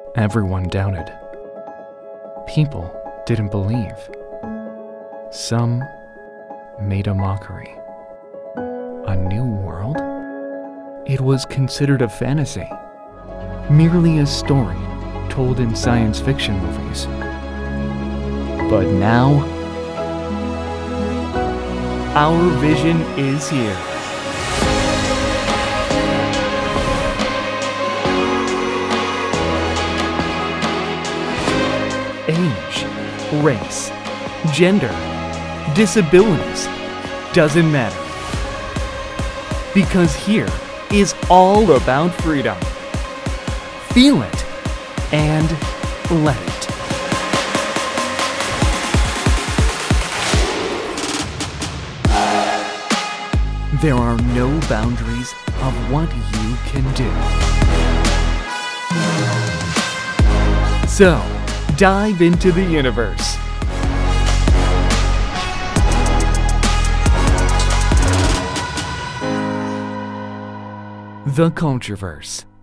Everyone doubted. People didn't believe. Some made a mockery. A new world? It was considered a fantasy, merely a story told in science fiction movies. But now, our vision is here. Age, race, gender, disabilities, doesn't matter. Because here is all about freedom. Feel it and let it. There are no boundaries of what you can do. So, dive into the universe. The CULTUREVERSE.